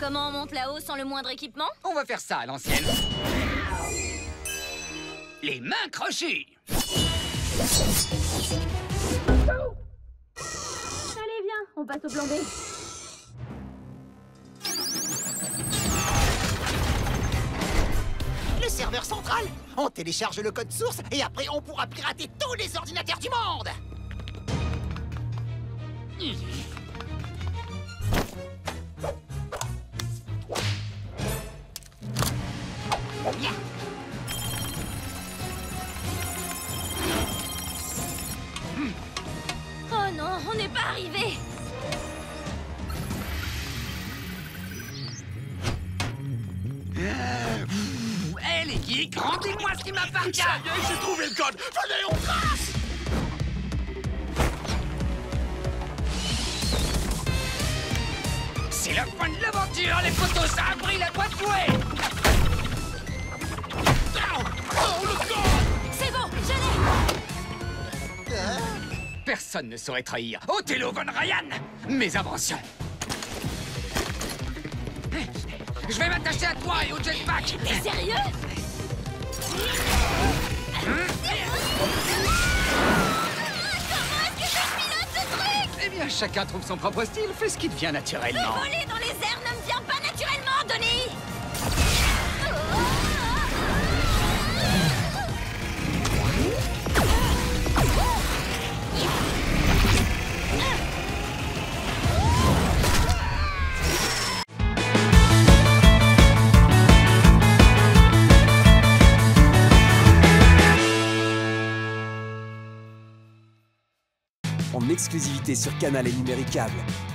Comment on monte là-haut sans le moindre équipement? On va faire ça à l'ancienne. Les mains crochées. Allez, viens, on passe au plan B. Le serveur central. On télécharge le code source et après on pourra pirater tous les ordinateurs du monde. Oh non, on n'est pas arrivé. Hé les geeks, rendez-moi ce qui m'appartient. Ça y est, j'ai trouvé le code. Venez, on passe. C'est la fin de l'aventure, les photos, ça a pris la boîte jouée. Oh, le code. C'est bon, je l'ai. Personne ne saurait trahir Othello von Ryan. Mes inventions. Je vais m'attacher à toi et au jetpack. T'es sérieux? Comment est-ce que je pilote ce truc? Eh bien, chacun trouve son propre style, fait ce qui te vient naturellement. Voler dans les airs ne me vient pas naturellement, Denis. En exclusivité sur Canal et Numéricable.